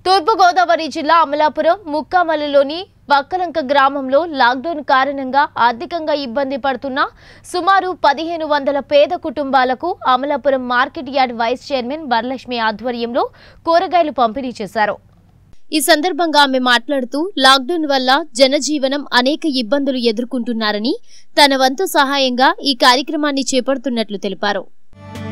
తూర్పు గోదావరి జిల్లా అమలాపురం ముక్కామలలోని బక్కలంక గ్రామంలో లాక్డౌన్ కారణంగా ఆర్థికంగా ఇబ్బంది పడుతున్న సుమారు 1500 పేద కుటుంబాలకు Amalapuram market yard vice chairman Varalakshmi ఆధ్వర్యంలో కూరగాయలు పంపిణీ చేశారు। ఈ సందర్భంగా ఆమె మాట్లాడుతూ లాక్డౌన్ వల్ల జనజీవనం అనేక ఇబ్బందులు ఎదుర్కొంటున్నారని తన వంతు సహాయంగా ఈ కార్యక్రమాన్ని చేపడుతున్నట్లు తెలిపారు।